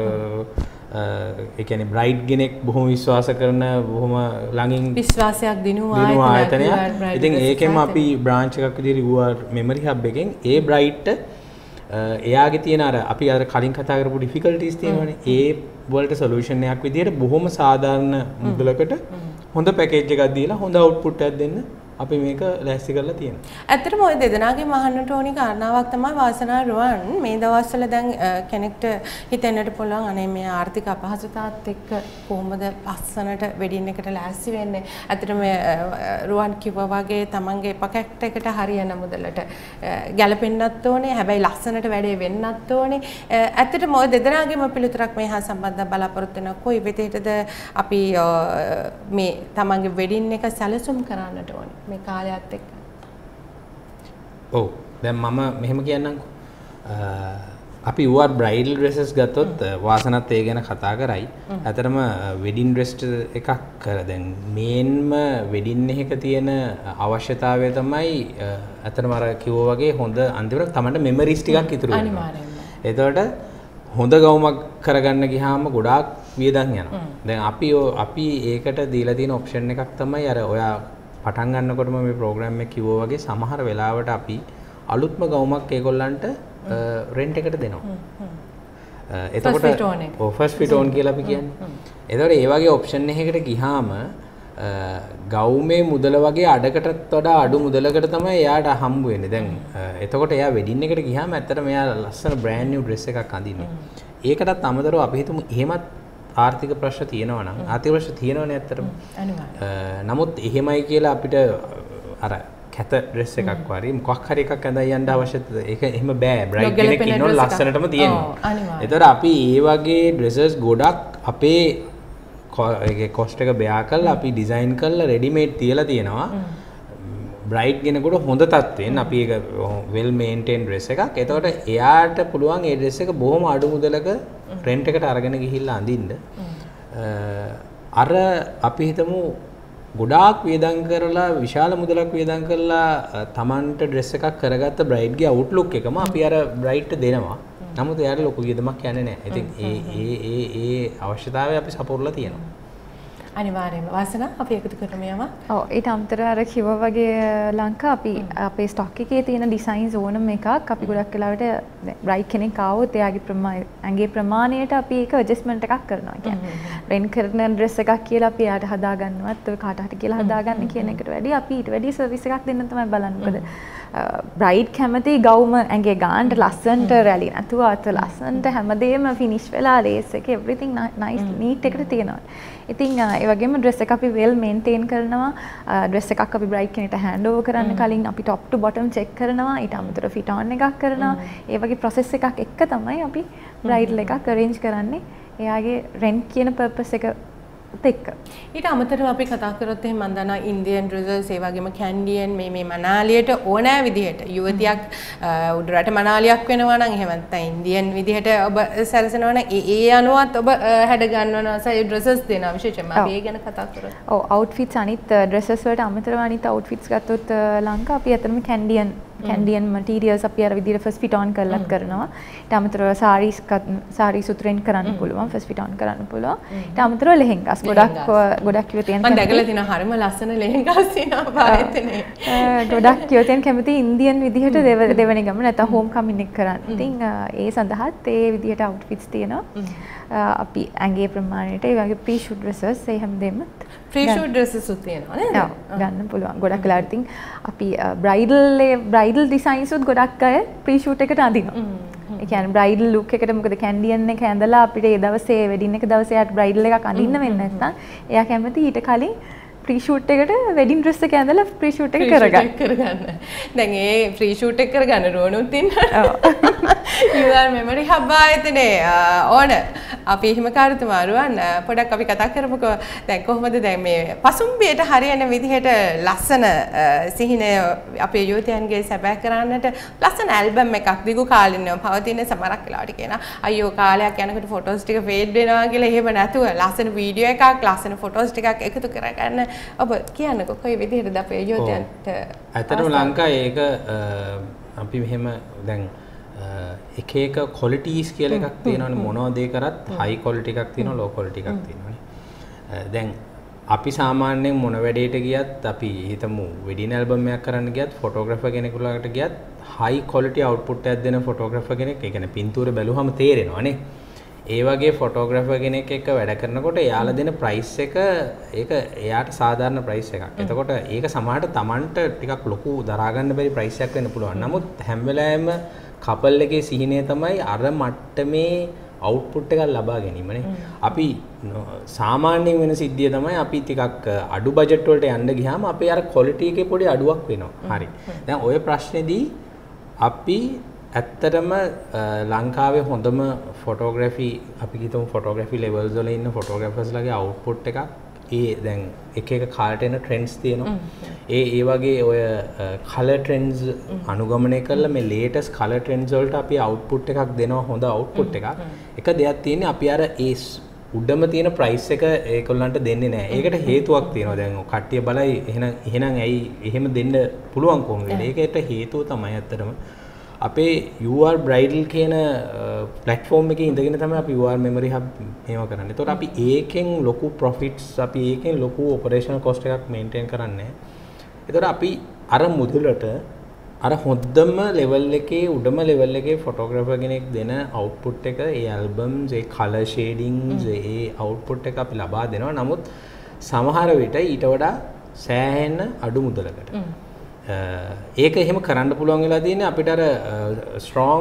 ඒ කියන්නේ බ්‍රයිඩ් කෙනෙක් බොහොම විශ්වාස කරන බොහොම ළඟින් විශ්වාසයක් දිනු ආයතනයක්. ඉතින් ඒකෙම අපි බ්‍රාන්ච් එකක් විදිහට යු ආර් මෙමරි හබ් එකෙන් ඒ බ්‍රයිඩ්ට එයාගේ තියෙන අර අපි අර කලින් කතා කරපු ඩිෆිකල්ටිස් තියෙනවනේ. ඒ වලට සොලියුෂන් එකක් විදිහට බොහොම සාධාරණ මුදලකට හොඳ පැකේජ් එකක් දීලා හොඳ අවුට්පුට් එකක් දෙන්න අපි මේක ලෑස්ති කරලා තියෙනවා. ඇත්තටම ওই දෙදෙනාගේ මහන්නට ඕනි කාරණාවක් තමයි වාසනා රුවන් මේ දවස්වල දැන් කෙනෙක්ට හිතෙන්නට පුළුවන් අනේ මේ ආර්ථික අපහසුතාවත් එක්ක කොහොමද ලස්සනට වෙඩින් එකට ලෑස්ති වෙන්නේ. ඇත්තටම රුවන් කිව්වා වගේ තමන්ගේ පොකට් එකට හරියන මුදලට ගැලපෙන්නත් ඕනේ. හැබැයි ලස්සනට වැඩේ වෙන්නත් ඕනේ. ඇත්තටම ওই දෙදෙනාගේම පිළිතුරක් මේ හා සම්බන්ධව බලාපොරොත්තු වෙනවා. කොයි විදිහටද අපි මේ තමන්ගේ වෙඩින් එක සැලසුම් කරන්නට ඕනේ. මේ කාලයත් එක්ක. ඔව් දැන් මම මෙහෙම කියන්නම්කෝ. අපි ඌර් බ්‍රයිඩල් ඩ්‍රෙසස් ගත්තොත් වාසනත් ඒ ගැන කතා කරයි. ඇතරම වෙඩින් ඩ්‍රෙස් එකක් කර දැන් මේන්ම වෙඩින් එකක තියෙන අවශ්‍යතාවය තමයි ඇතරම අර කිව්වා වගේ හොඳ අන්තිමට තමන්ට මෙමරිස් ටිකක් ඉතුරු වෙනවා. එතකොට හොඳ ගවුමක් කරගන්න ගියාම ගොඩාක් වියදම් යනවා. දැන් අපි අපි ඒකට දීලා තියෙන ඔප්ෂන් එකක් තමයි අර ඔයා පටන් ගන්නකොටම මේ ප්‍රෝග්‍රෑම් එක කිව්වා වගේ සමහර වෙලාවට අපි අලුත්ම ගවුමක් ඒගොල්ලන්ට රෙන්ට් එකට දෙනවා. එතකොට ඔව් ෆස්ට් ෆිට් ඕන් කියලා අපි කියන්නේ. එතකොට ඒ වගේ ඔප්ෂන් එකකට ගියාම ගවුමේ මුදල වගේ අඩකටත් වඩා අඩු මුදලකට තමයි එයාට හම්බ වෙන්නේ. දැන් එතකොට එයා වෙඩින් එකට ගියාම ඇත්තටම එයා ලස්සන බ්‍රෑන්ඩ් නිව් ඩ්‍රෙස් එකක් අඳින්නේ. ඒකටත් අමතරව අපි හිතමු එහෙමත් ආර්ථික ප්‍රශ්න තියෙනවා නම් ආර්ථික ප්‍රශ්න තියෙනවනේ ඇත්තටම. අනිවාර්යයෙන්. නමුත් එහෙමයි කියලා අපිට අර කැත ඩ්‍රෙස් එකක් වරි මොකක් හරි එකක් ඇඳලා යන්න අවශ්‍යද? ඒක එහෙම බෑ. බ්‍රයිඩ් කෙනෙක් ඉන්නොත් ලස්සනටම තියෙනවා. ඒතර අපි ඒ වගේ ඩ්‍රෙසස් ගොඩක් අපේ ඒකේ කොස්ට් එක බෙයා කරලා අපි ඩිසයින් කරලා රෙඩිමේඩ් තියලා තියෙනවා. බ්‍රයිඩ් කෙනෙකුට හොඳ තත්ත්වෙන් අපි ඒක වෙල් මේන්ටේන් ඩ්‍රෙස් එකක්. එතකොට එයාට පුළුවන් ඒ ඩ්‍රෙස් එක බොහොම අඩු මුදලක රෙන්ට් එකට අරගෙන ගිහිල්ලා අඳින්න. අර අපි හිතමු ගොඩාක් වියදම් කරලා විශාල මුදලක් වියදම් කරලා Tamanට ඩ්‍රෙස් එකක් කරගත්ත බ්‍රයිඩ්ගේ අවුට්ලුක් එකම අපි අර බ්‍රයිඩ්ට දෙනවා. නමුත් එයාට ලොකු වියදමක් යන්නේ නැහැ. ඉතින් ඒ ඒ ඒ ඒ අවශ්‍යතාවය අපි සපුරලා තියෙනවා. අනිවාර්යයෙන්ම වාසනා අපි එකතු කරමු යම. ඔව් ඊට අමතරව අර කිව්වා වගේ ලංකා අපි අපේ ස්ටොක් එකේ තියෙන ඩිසයින්ස් ඕනම එකක් අපි ගොඩක් වෙලාවට බ්‍රයිඩ් කෙනෙක් ආවොත් එයාගේ ප්‍රමාණය ඇඟේ ප්‍රමාණයට අපි ඒක ඇඩ්ජස්ට්මන්ට් එකක් කරනවා. කියන්නේ රෙන්ට් කරන ඩ්‍රෙස් එකක් කියලා අපි එයාට හදා ගන්නවත් ඔය කාට හරි කියලා හදා ගන්න කියන එකට වැඩි අපි ඊට වැඩි සර්විස් එකක් දෙන්න තමයි බලන්නේ. මොකද බ්‍රයිඩ් කැමති ගවුම ඇඟේ ගානට ලස්සනට රැලි නැතුව අත ලස්සනට හැමදේම ෆිනිෂ් වෙලා ලේස් එක එවරිතින් නයිස් නීට් එකට තියෙනවා. ඉතින් ඒ වගේම ඩ්‍රෙස් එක අපි වෙල් මේන්ටේන් කරනවා. ඩ්‍රෙස් එකක් අපි බ්‍රයිඩ් කෙනෙක්ට හෑන්ඩ් ඕවර් කරන්න කලින් අපි টপ ටු බොටම් චෙක් කරනවා. ඊට අමතරව ෆිට ඔන් එකක් කරනවා. ඒ වගේ ප්‍රොසෙස් එකක් එක්ක තමයි අපි බ්‍රයිඩල් එකක් අරේන්ජ් කරන්නේ. එයාගේ රෙන්ට් කියන පර්පස් එක එක්ක. ඊට අමතරව අපි කතා කරොත් එහෙනම් මම දන්නවා ඉන්දියන් ඩ්‍රෙසස් ඒ වගේම කැන්ඩියන් මේ මේ මනාලියට ඕනෑ විදිහට යුවතියක් උඩරට මනාලියක් වෙනවා නම් එහෙම නැත්නම් ඉන්දියන් විදිහට ඔබ සැලසනවා නම් ඒ ඒ අනුවත් ඔබ හැඩ ගන්නවා සයි ඩ්‍රෙසස් දෙනවා විශේෂයෙන්ම අපි ඒ ගැන කතා කරොත්. ඔව් අවුට්ෆිට්ස් අනිත් ඩ්‍රෙසස් වලට අමතරව අනිත් අවුට්ෆිට්ස් ගත්තොත් ලංකා අපි අතරම කැන්ඩියන් කැන්ඩියන් මටීරියල්ස් අපි අර විදිහට ෆස්ට් ෆිට ඔන් කරලත් කරනවා. ඊට අමතරව සාරීස් සාරීස් උත්‍රෙන් කරන්න පුළුවන් ෆස්ට් ෆිට ඔන් කරන්න පුළුවන්. ඊට අමතරව ලෙහෙන්ගාස් ගොඩක් ගොඩක් යුවතියන් මම දැකලා තියෙනවා හරිම ලස්සන ලෙහෙන්ගාස් තියෙනවා පාරෙතනේ. ගොඩක් යුවතියන් කැමති ඉන්දියන් විදිහට දෙවෙනි ගම නැත්නම් හෝම් කමින් එක කරන්න. ඉතින් ඒ සඳහාත් ඒ විදිහට අවුට්ෆිට්ස් තියෙනවා. අපි ඇඟේ ප්‍රමාණයට ඒ වගේ ප්‍රී ෂූට් ඩ්‍රෙසස් ඒ හැමදේම ප්‍රී ෂූට් ඩ්‍රෙසස් උත් තියෙනවා නේද? ඔව් ගන්න පුළුවන්. ගොඩක් වෙලාවට ඉතින් අපි බ්‍රයිඩල් බ්‍රයිඩල් ඩිසයින්ස් උත් ගොඩක් අය ප්‍රී ෂූට් එකට අඳිනවා. ඒ කියන්නේ බ්‍රයිඩල් ලුක් එකට මොකද කැන්ඩියන් එක ඇඳලා අපිට ඒ දවසේ වෙඩින් එක දවසේ යාට බ්‍රයිඩල් එකක් අඳින්න වෙන්නේ නැත්නම් එයා කැමති ඊට කලින් ප්‍රී ෂූට් එකට වෙඩින් ඩ්‍රෙස් එක ඇඳලා ප්‍රී ෂූට් එක කරගන්න. කරගන්න. දැන් ඒ ප්‍රී ෂූට් එක කරගන්න රෝනුත් ඉන්නවා. ඔව්. You are memory hub ආයතනේ ඕන අපි එහෙම කාර්යතුමාරුවන් පොඩක් අපි කතා කරමුකෝ. දැන් කොහොමද දැන් මේ පසුම්බියට හරියන විදිහට ලස්සන සිහිනය අපේ යුවතියන්ගේ සැබෑ කරන්නට ලස්සන ඇල්බම් එකක් දිගු කාලිනව පවතින සමහරක් වෙලාවට කියනවා අයියෝ කාලයක් යනකොට ෆොටෝස් ටික ෆේඩ් වෙනවා කියලා. එහෙම නැතුව ලස්සන වීඩියෝ එකක් ලස්සන ෆොටෝස් ටිකක් එකතු කරගන්න ඔබ කියන්නකෝ කොයි විදිහටද අපේ යුවතියන්ට ඇත්තටම ලංකාවේ ඒක අපි මෙහෙම දැන් එක එක ක්වොලිටිස් කියලා එකක් තියෙනවනේ මොනවද ඒ කරත් හයි ක්වොලිටි එකක් තියෙනවා ලෝ ක්වොලිටි එකක් තියෙනවනේ. දැන් අපි සාමාන්‍යයෙන් මොන වැඩේට ගියත් අපි හිතමු වෙඩින් ඇල්බම් එකක් කරන්න ගියත් ෆොටෝග්‍රැෆර් කෙනෙකුලකට ගියත් හයි ක්වොලිටි අවුට්පුට් එකක් දෙන ෆොටෝග්‍රැෆර් කෙනෙක් ඒ කියන්නේ පින්තූර බැලුවම තේරෙනවානේ. ඒ වගේ ෆොටෝග්‍රැෆර් කෙනෙක් එක්ක වැඩ කරනකොට එයාලා දෙන ප්‍රයිස් එක ඒක එයාට සාධාරණ ප්‍රයිස් එකක්. එතකොට ඒක සමහරට Tamanට ටිකක් ලොකු දරා ගන්න බැරි ප්‍රයිස් එකක් වෙන්න පුළුවන්. නමුත් හැම වෙලාවෙම කපල් එකේ සිහිනය තමයි අර මට්ටමේ අවුට්පුට් එකක් ලබා ගැනීමනේ. අපි සාමාන්‍යයෙන් වෙන සිද්ධිය තමයි අපි ටිකක් අඩු බජට් වලට යන්න ගියාම අපේ අර ක්වොලිටි එකේ පොඩි අඩුවක් වෙනවා. හරි. දැන් ওই ප්‍රශ්නේදී අපි ඇත්තටම ලංකාවේ හොඳම ෆොටෝග්‍රැෆි අපි හිතමු ෆොටෝග්‍රැෆි ලෙවල්ස් වල ඉන්න ෆොටෝග්‍රැෆර්ස්ලාගේ අවුට්පුට් එකක් ඒ දැන් එක එක කාලට එන ට්‍රෙන්ඩ්ස් තියෙනවා. ඒ ඒ වගේ ඔය කලර් ට්‍රෙන්ඩ්ස් අනුගමනය කරලා මේ ලේටස්ට් කලර් ට්‍රෙන්ඩ්ස් වලට අපි අවුට්පුට් එකක් දෙනවා හොඳ අවුට්පුට් එකක්. එක දෙයක් තියෙන්නේ අපි අර ඒ උඩම තියෙන ප්‍රයිස් එක ඒගොල්ලන්ට දෙන්නේ නැහැ. ඒකට හේතුවක් තියෙනවා. දැන් කට්ටිය බලයි එහෙනම් එහෙනම් ඇයි එහෙම දෙන්න පුළුවන් කොහොමද? ඒකට හේතුව තමයි ඇත්තටම අපේ U R Bridal කියන platform එකේ ඉඳගෙන තමයි අපි U R memory hub මේව කරන්නේ. ඒතකොට අපි ඒකෙන් ලොකු profits අපි ඒකෙන් ලොකු operational cost එකක් maintain කරන්නේ. ඒතකොට අපි අර මුදලට අර හොද්දම level එකේ උඩම level එකේ photographer කෙනෙක් දෙන output එක ඒ albums ඒ color shadings ඒ output එක අපි ලබා දෙනවා. නමුත් සමහර විට ඊට වඩා සෑහෙන අඩු මුදලකට. ඒක එහෙම කරන්න පුළුවන් වෙලා තියෙන්නේ අපිට අර ස්ට්‍රෝං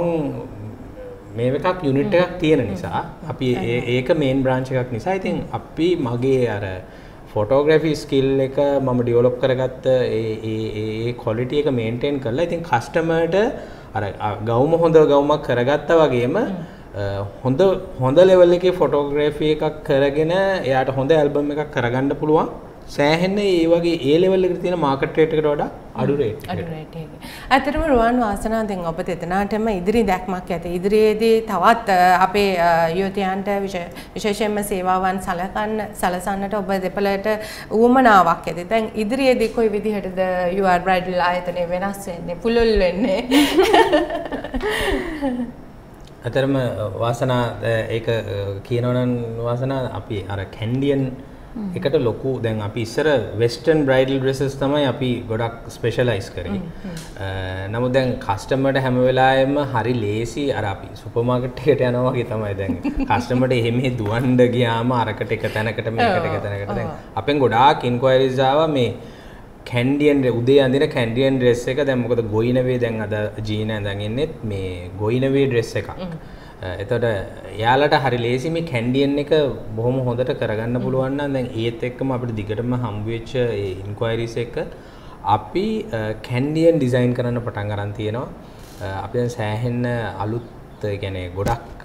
මේ එකක් යුනිට් එකක් තියෙන නිසා අපි ඒක මේන් බ්‍රාන්ච් එකක් නිසා ඉතින් අපි මගේ අර ෆොටෝග්‍රැෆි ස්කිල් එක මම ඩෙවලොප් කරගත්ත ඒ ඒ ඒ ක්වොලිටි එක මේන්ටේන් කරලා ඉතින් කස්ටමර්ට අර ගවුම හොඳ ගවුමක් කරගත්තා වගේම හොඳ හොඳ ලෙවල් එකේ ෆොටෝග්‍රැෆි එකක් කරගෙන එයාට හොඳ ඇල්බම් එකක් කරගන්න පුළුවන් සෑහෙන ඒ වගේ ඒ ලෙවල් එකට තියෙන මාකට් රේට් එකට වඩා අඩු රේට් අඩු රේට් එක. ඇත්තටම රුවන් වාසනා දැන් ඔබ දෙතනාටම ඉදිරි දැක්මක් ඇති. ඉදිරියේදී තවත් අපේ යුවතියන්ට විශේෂයෙන්ම සේවාවන් සලකන්න සලසන්නට ඔබ දෙපළට උවමනාවක් ඇති. දැන් ඉදිරියේදී කොයි විදිහටද U R Bridal ආයතනය වෙනස් වෙන්නේ? පුළුල් වෙන්නේ? අතරම වාසනා ඒක කියනවනම් වාසනා අපි අර කැන්ඩියන් එකට ලොකු දැන් අපි ඉස්සර වෙස්ටර්න් බ්‍රයිඩල් ඩ්‍රෙසස් තමයි අපි ගොඩක් ස්පෙෂලයිස් කරේ. නමුත් දැන් කස්ටමර්ට හැම වෙලාවෙම හරි ලේසි අර අපි සුපර් මාකට් එකට යනවා වගේ තමයි දැන් කස්ටමර්ට එහෙම දුවන්න ගියාම අරකට එක තැනකට මේකට එක තැනකට දැන් අපෙන් ගොඩාක් ඉන්ක්වයරිස් ආවා මේ කැන්ඩියන් උදේ අඳින කැන්ඩියන් ඩ්‍රෙස් එක දැන් මොකද ගොයිනවේ දැන් අද ජීන ඇඳන් ඉන්නෙත් මේ ගොයිනවේ ඩ්‍රෙස් එකක්. එතකොට යාලට හරි ලේසි මේ කැන්ඩියන් එක බොහොම හොඳට කරගන්න පුළුවන් නම් දැන් ඒත් එක්කම අපිට දිගටම හම්බ වෙච්ච ඒ ඉන්ක්වයරිස් එක අපි කැන්ඩියන් ඩිසයින් කරන්න පටන් ගන්න තියෙනවා. අපි දැන් සෑහෙන අලුත් ඒ කියන්නේ ගොඩක්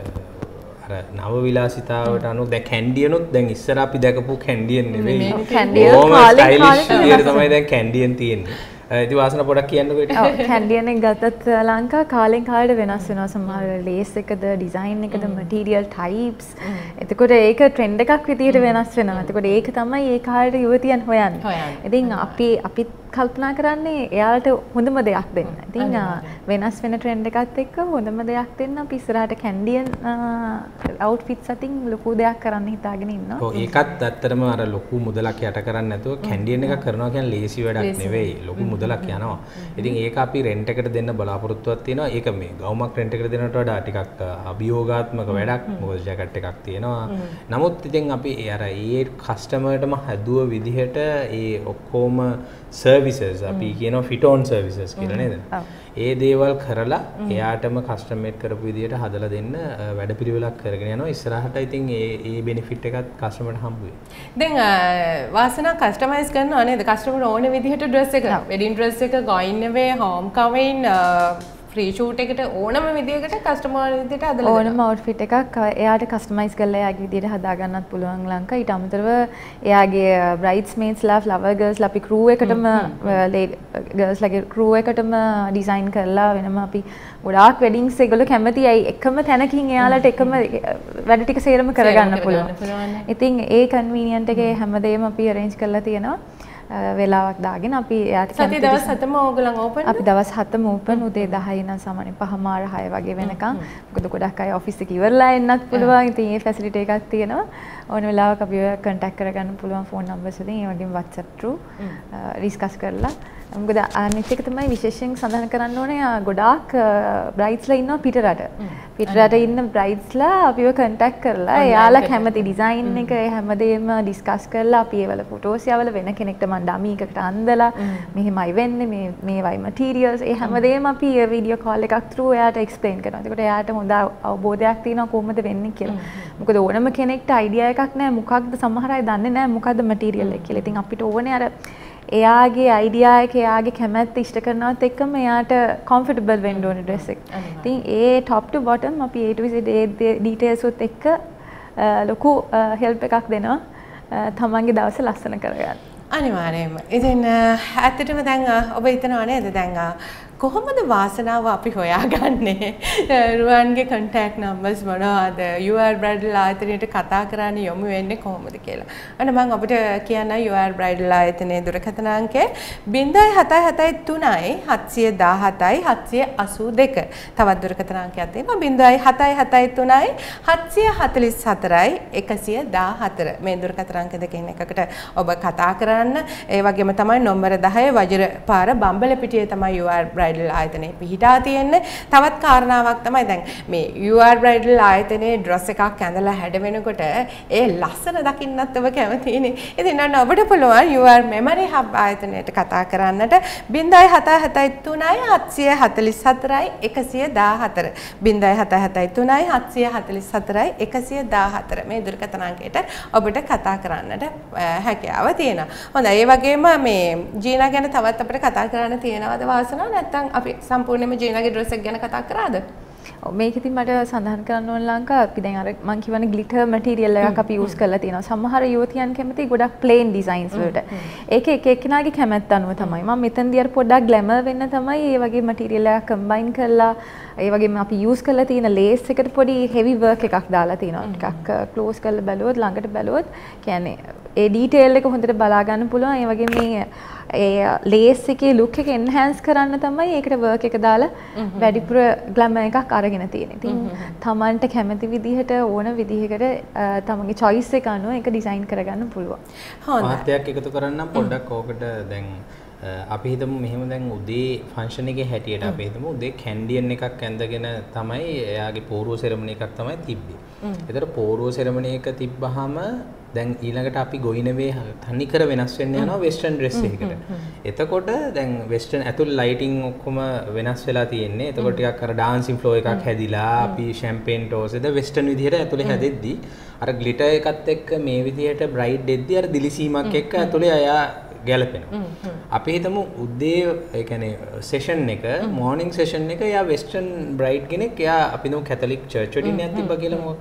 අර නව විලාසිතාවට අනුව දැන් කැන්ඩියනුත් දැන් ඉස්සර අපි දැකපු කැන්ඩියන් නෙවෙයි. කැන්ඩියන් කාලේ කාලේ තමයි දැන් කැන්ඩියන් තියෙන්නේ. ඉතින් වාසන පොඩක් කියන්නකෝ ඒක. ඔව් කැන්ඩියන් එක ගත්තත් ලංකා කාලෙන් කාලෙට වෙනස් වෙනවා. සමහර ලේස් එකද ඩිසයින් එකද මටීරියල් ටයිප්ස්. එතකොට ඒක ට්‍රෙන්ඩ් එකක් විදිහට වෙනස් වෙනවා. එතකොට ඒක තමයි ඒ කාලේ යුවතියන් හොයන්නේ. ඉතින් අපි අපි කල්පනා කරන්නේ එයාලට හොඳම දෙයක් දෙන්න. ඉතින් වෙනස් වෙන ට්‍රෙන්ඩ් එකත් එක්ක හොඳම දෙයක් දෙන්න අපි ඉස්සරහට කැන්ඩියන් අවුට්ෆිට්ස් අතින් ලොකු දෙයක් කරන්න හිතාගෙන ඉන්නවා. ඔව් ඒකත් ඇත්තටම අර ලොකු මුදලක් යට කරන්නේ නැතුව කැන්ඩියන් එකක් කරනවා කියන්නේ ලේසි වැඩක් නෙවෙයි. ලොකු මුදලක් යනවා. ඉතින් ඒක අපි රෙන්ට් එකට දෙන්න බලාපොරොත්තුවක් තියෙනවා. ඒක මේ ගවුමක් රෙන්ට් එකට දෙනවට වඩා ටිකක් අභියෝගාත්මක වැඩක්. මොකද ජැකට් එකක් තියෙනවා. නමුත් ඉතින් අපි අර ඒ කස්ටමර්ටම හදුව විදිහට ඒ ඔක්කොම සර්විසස් අපි කියනවා ෆිට ඔන් සර්විසස් කියලා නේද? ඒ දේවල් කරලා එයාටම කස්ටමයිස් කරපු විදිහට හදලා දෙන්න වැඩපිළිවෙලක් කරගෙන යනවා. ඉස්සරහට ඉතින් ඒ ඒ බෙනිෆිට් එකත් කස්ටමර්ට හම්බ වෙයි. දැන් වාසනා කස්ටමයිස් කරනවා නේද? කස්ටමර් ඕන විදිහට ඩ්‍රෙස් එක, වෙඩින් ඩ්‍රෙස් එක, ගෝයින් නෙවේ, හෝම් කමින් ෆ්‍රී ෂූට් එකට ඕනම විදිහකට කස්ටමර් විදිහට හදලා දෙනවා. ඕනම අවුට්ෆිට් එකක් එයාට කස්ටමයිස් කරලා එයාගේ විදිහට හදා ගන්නත් පුළුවන් ලංකා. ඊට අමතරව එයාගේ බ්‍රයිඩ්ස්මේඩ්ස්ලා, ෆ්ලවර් ගර්ල්ස්ලා අපි ක්‍රූ එකටම ගර්ල්ස්ලාගේ ක්‍රූ එකටම ඩිසයින් කරලා වෙනම අපි ගොඩාක් වෙඩින්ග්ස් ඒගොල්ලෝ කැමති අය එකම තැනකින් එයාලට එකම වැඩ ටික සේරම කරගන්න පුළුවන්. ඉතින් ඒ කන්වීනියන්ට් එකේ හැමදේම අපි අරේන්ජ් කරලා තියෙනවා. වෙලාවක් දාගෙන අපි එයාට සතිය දවස් හතම ඕගොල්ලෝ ඕපන් අපි දවස් හතම ඕපන් උදේ දහය ඉඳන් සාමාන්‍යයෙන් පහමාර හය වගේ වෙනකන්. මොකද ගොඩක් අය ඔෆිස් එක ඉවරලා එන්නත් පුළුවන්. ඉතින් ඒ ෆැසිලිටි එකක් තියෙනවා. ඕන වෙලාවක අපි කන්ටැක්ට් කරගන්න පුළුවන් ෆෝන් නම්බර්ස් වලින්. ඒ වගේම WhatsApp through ඩිස්කස් කරලා. මොකද අනිත් එක තමයි විශේෂයෙන් සඳහන් කරන්න ඕනේ ගොඩාක් බ්‍රයිඩ්ස්ලා ඉන්නවා පිටරට. පිටරට ඉන්න බ්‍රයිඩ්ස්ලා අපිව කන්ටැක්ට් කරලා එයාලා කැමති ඩිසයින් එක හැමදේම ඩිස්කස් කරලා අපි ඒවල ෆොටෝස් යවල වෙන කෙනෙක්ට මම ඩමි එකකට අන්දලා මෙහෙමයි වෙන්නේ මේ මේවයි මටීරියල්ස් ඒ හැමදේම අපි වීඩියෝ කෝල් එකක් through එයාට එක්ස්ප්ලেইন කරනවා. ඒකට එයාට හොඳ අවබෝධයක් තියෙනවා කොහොමද වෙන්නේ කියලා. මොකද ඕනම කෙනෙක්ට අයිඩියා එකක් නැහැ මොකක්ද සමහර අය දන්නේ නැහැ මොකක්ද මටීරියල් එක කියලා. ඉතින් අපිට ඕනේ අර එයාගේ අයිඩියා එක එයාගේ කැමැත්ත ඉෂ්ට කරනවත් එක්කම එයාට කම්ෆර්ටබල් වෙන්න ඕනේ ඩ්‍රෙස් එක. ඉතින් ඒ top to bottom අපි A to Z details උත් එක්ක ලොකු help එකක් දෙනවා තමන්ගේ දවස ලස්සන කරගන්න. අනිවාර්යයෙන්ම. ඉතින් ඇත්තටම දැන් ඔබ හිතනවා නේද දැන් කොහොමද වාසනාව අපි හොයාගන්නේ? රුවන්ගේ contact numbers මොනවද? U R Bridal ආයතනයට කතා කරන්න යොමු වෙන්නේ කොහොමද කියලා. අන්න මම අපිට කියන්න U R Bridal ආයතනයේ දුරකථන අංකය zero seven seven three seven one seven seven eight eight two. තවත් දුරකථන අංකයක් තියෙනවා zero seven seven three seven four four one one four. මේ දුරකථන අංක දෙකෙන් එකකට ඔබ කතා කරන්න. ඒ වගේම තමයි නම්බර ten වජිර පාර බම්බලපිටියේ තමයි U R Bridal ආයතනයේ පිහිටා තියෙන්නේ. තවත් කාරණාවක් තමයි දැන් මේ U R Bridal ආයතනයේ ඩ්‍රස් එකක් ඇඳලා හැඩ වෙනකොට ඒ ලස්සන දකින්නත් ඔබ කැමතිනේ. ඉතින් නන්න ඔබට පුළුවන් U R Memory Hub ආයතනයට කතා කරන්නට zero seven seven three seven four four one one four. zero seven seven three seven four four one one four මේ දුරකථන අංකයට ඔබට කතා කරන්නට හැකියාව තියෙනවා. හොඳයි. ඒ වගේම මේ ජීනා ගැන තවත් අපිට කතා කරන්න තියෙනවද වාසනාව? නැත්නම් අපි සම්පූර්ණයෙන්ම ජීනාගේ ඩ්‍රෙස් එක ගැන කතා කරාද? ඔව් මේක ඉතින් මට සඳහන් කරන්න ඕන ලංකා අපි දැන් අර මම කියවනේ ග්ලිටර් මැටීරියල් එකක් අපි යූස් කරලා තියෙනවා. සමහර යුවතියන් කැමති ගොඩක් ප්ලේන් ඩිසයින්ස් වලට. ඒක එක එක්කෙනාගේ කැමැත්ත අනුව තමයි. මම මෙතනදී අර පොඩ්ඩක් ග්ලැමර් වෙන්න තමයි මේ වගේ මැටීරියල් එකක් කම්බයින් කරලා ඒ වගේම අපි යූස් කරලා තියෙන ලේස් එකට පොඩි හෙවි වර්ක් එකක් දාලා තියෙනවා. ටිකක් ක්ලෝස් කරලා බැලුවොත් ළඟට බැලුවොත් කියන්නේ ඒ ඩීටේල් එක හොඳට බලා ගන්න පුළුවන්. ඒ වගේම මේ ඒ ලේස් එකේ ලුක් එක එන්හෑන්ස් කරන්න තමයි ඒකට වර්ක් එක දාලා වැඩිපුර ග්ලැමර් එකක් අරගෙන තියෙන්නේ. ඉතින් තමන්ට කැමති විදිහට ඕන විදිහකට තමන්ගේ choice එක අනුව ඒක ඩිසයින් කරගන්න පුළුවන්. හොඳයි. මාත්‍යක් එකතු කරන්නම් පොඩ්ඩක් ඕකට දැන් අපි හිතමු මෙහෙම දැන් උදේ ෆන්ක්ෂන් එකේ හැටියට අපි හිතමු උදේ කැන්ඩියන් එකක් ඇඳගෙන තමයි එයාගේ පෝරුව සෙරමනි එකක් තමයි තිබ්බේ. ඒතර පෝරුව සෙරමනි එක තිබ්බහම දැන් ඊළඟට අපි ගොයිනවේ තනි කර වෙනස් වෙන්න යනවා වෙස්ටර්න් ඩ්‍රෙස් එකකට. එතකොට දැන් වෙස්ටර්න් ඇතුළේ ලයිටින් ඔක්කොම වෙනස් වෙලා තියෙන්නේ. එතකොට ටිකක් අර ඩාන්සින් ෆ්ලෝ එකක් හැදිලා අපි ෂැම්පේන් ටෝස්ද වෙස්ටර්න් විදිහට ඇතුළේ හැදෙද්දි අර ග්ලිටර් එකත් එක්ක මේ විදිහට බ්‍රයිට් දෙද්දි අර දිලිසීමක් එක්ක ඇතුළේ අයා ගැලපෙනවා. අපි හිතමු උදේ ඒ කියන්නේ සෙෂන් එක මෝර්නින් සෙෂන් එක එයා වෙස්ටර්න් බ්‍රයිට් කෙනෙක් එයා අපි නෝ කැතලික් චර්ච් වලින් යන්න තිබ්බා කියලා මොකක්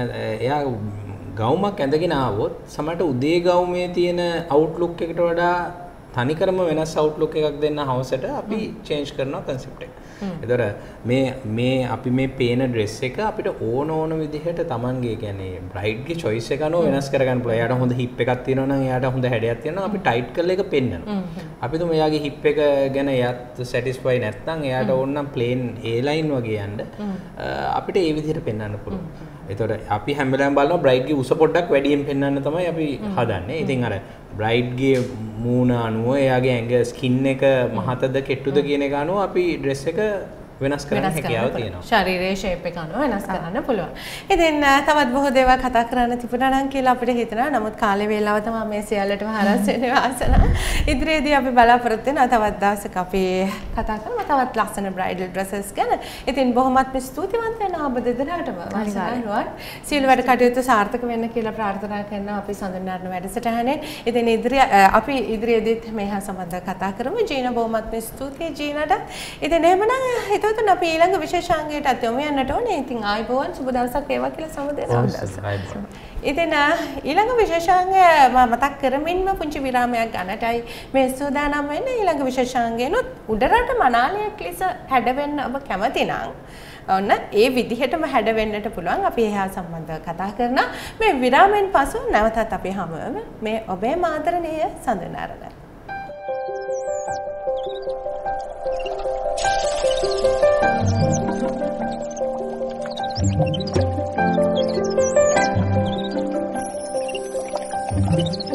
එයා ගවුමක් ඇඳගෙන ආවොත් සමහරට උදේ ගවුමේ තියෙන අවුට්ලුක් එකට වඩා තනිකරම වෙනස් අවුට්ලුක් එකක් දෙන්න හවසට අපි චේන්ජ් කරනවා concept එක. ඒතර මේ මේ අපි මේ පේන dress එක අපිට ඕන ඕන විදිහට Tamanගේ කියන්නේ bride ගේ choice එක අනුව වෙනස් කරගන්න පුළුවන්. එයාට හොඳ hip එකක් තියෙනවා නම් එයාට හොඳ හැඩයක් තියෙනවා නම් අපි tight කරලා ඒක පෙන්නනවා. අපි තුම එයාගේ hip එක ගැන එයාත් satisfy නැත්නම් එයාට ඕන නම් plain A line වගේ යන්න අපිට ඒ විදිහට පෙන්වන්න පුළුවන්. එතකොට අපි හැම වෙලාවෙම බලනවා බ්‍රයිඩ් ගේ උස පොඩ්ඩක් වැඩියෙන් පෙන්වන්න තමයි අපි හදන්නේ. ඉතින් අර බ්‍රයිඩ් ගේ මූණ අනුව එයාගේ ඇඟ ස්කින් එක මහතද කෙට්ටුද කියන එක අනුව අපි ඩ්‍රෙස් එක වෙනස් කරන්න හැකියාව තියෙනවා. ශරීරයේ ෂේප් එක අනුව වෙනස් කරන්න පුළුවන්. ඉතින් තවත් බොහෝ දේවල් කතා කරන්න තිබුණා නම් කියලා අපිට හිතෙනවා. නමුත් කාලේ වේලාව තමයි මේ සියල්ලටම හරස් වෙන්නේ වාසනා. ඉදිරියේදී අපි බලාපොරොත්තු වෙනවා තවත් දවසක අපි කතා කරමු තවත් ලස්සන බ්‍රයිඩල් ඩ්‍රෙසස් ගැන. ඉතින් බොහොමත්ම ස්තුතිවන්ත වෙනවා ඔබ දෙදෙනාටම. වාසනාවන් සියලු වැඩ කටයුතු සාර්ථක වෙන්න කියලා ප්‍රාර්ථනා කරනවා අපි සඳුන් අරන වැඩසටහනේ. ඉතින් ඉදිරිය අපි ඉදිරියේදීත් මේ හා සම්බන්ධව කතා කරමු. ජීනා බොහොමත්ම ස්තුතියි ජීනාට. ඉතින් එහෙමනම් එතකොට අපි ඊළඟ විශේෂාංගයටත් යමු යන්නට ඕනේ. ඉතින් ආයිබෝවන් සුබ දවසක් වේවා කියලා සමුදේනවා. ඉතින් ඊළඟ විශේෂාංගය මම මතක් කරමින්ම පුංචි විරාමයක් ගන්නටයි මේ සූදානම් වෙන්නේ. ඊළඟ විශේෂාංගයනොත් උඩරට මනාලියක් ලෙස හැඩවෙන්න ඔබ කැමති නම් ඔන්න ඒ විදිහටම හැඩවෙන්නට පුළුවන්. අපි එහා සම්බන්ධව කතා කරනවා. මේ විරාමයෙන් පසු නැවතත් අපි හමුවෙමු. මේ ඔබේ මාතරණීය සඳුන් අරන Thank you.